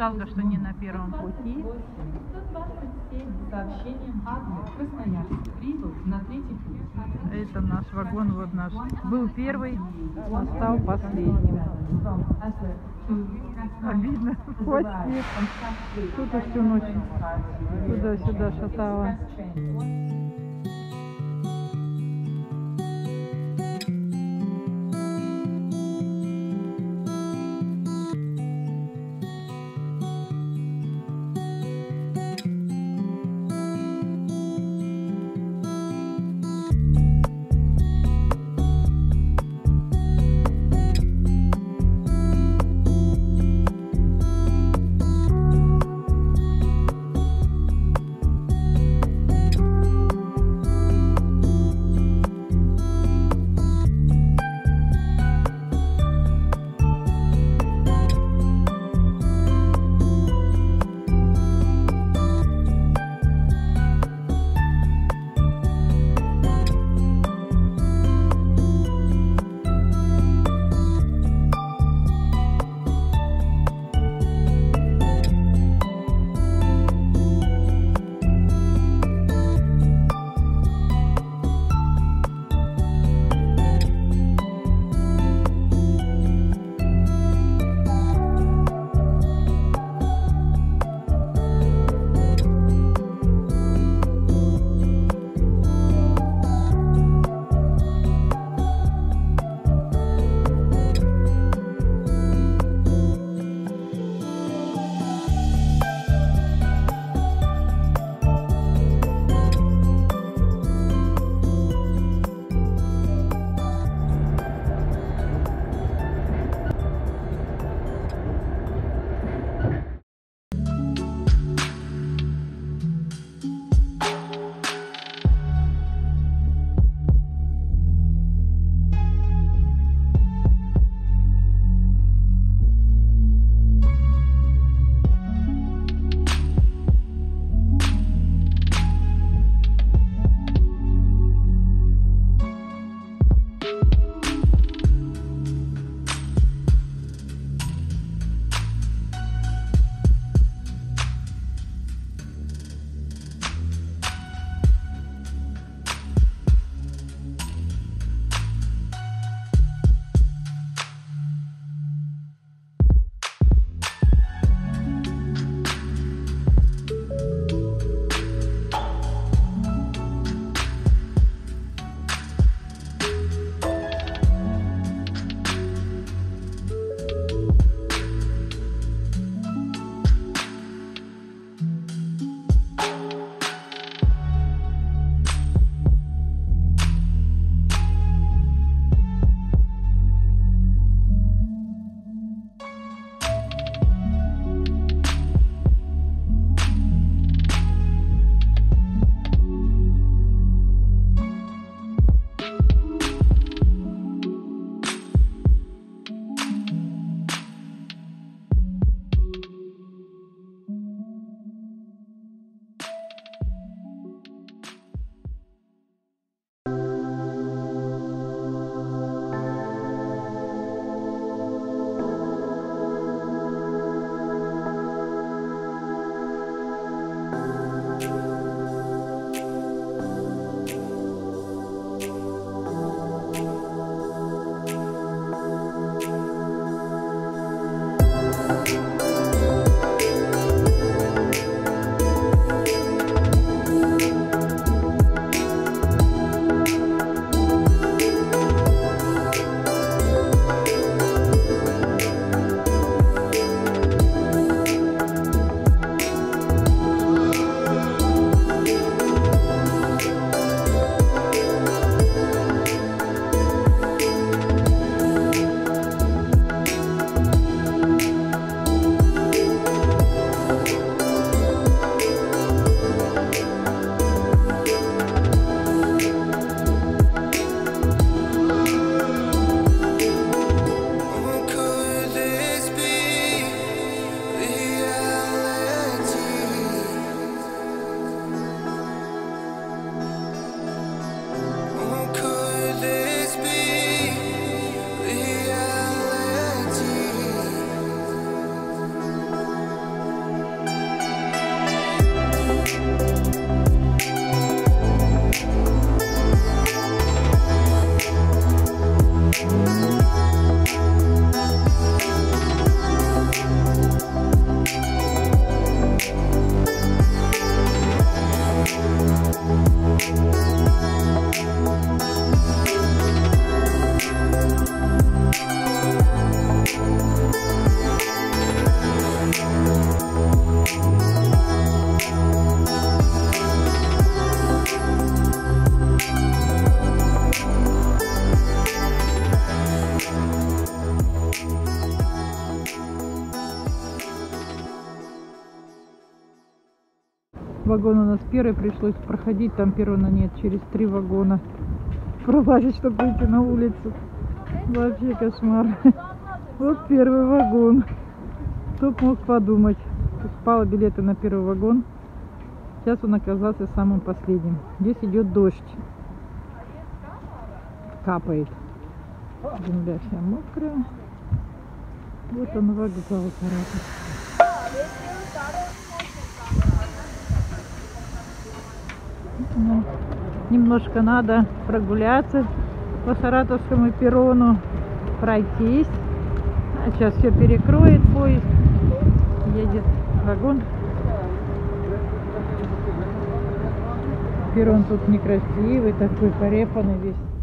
Жалко, что не на первом пути. 527 сообщением адрес Красноярск. Прибыл на третий путь. Это наш вагон, вот наш. Был первый, а стал последним. Обидно. Хватит. Кто-то всю ночь туда-сюда шатала. Вагон у нас первый, пришлось проходить, там перрона нет, через 3 вагона пролазить, чтобы выйти на улицу. Вообще кошмар. Вот первый вагон. Кто б мог подумать. Покупала билеты на первый вагон. Сейчас он оказался самым последним. Здесь идет дождь. Капает. Земля вся мокрая. Вот он, вокзал Саратов. Ну, немножко надо прогуляться по Саратовскому перрону, пройтись. А сейчас все перекроет поезд. Едет вагон. Перрон тут некрасивый, такой порепанный весь.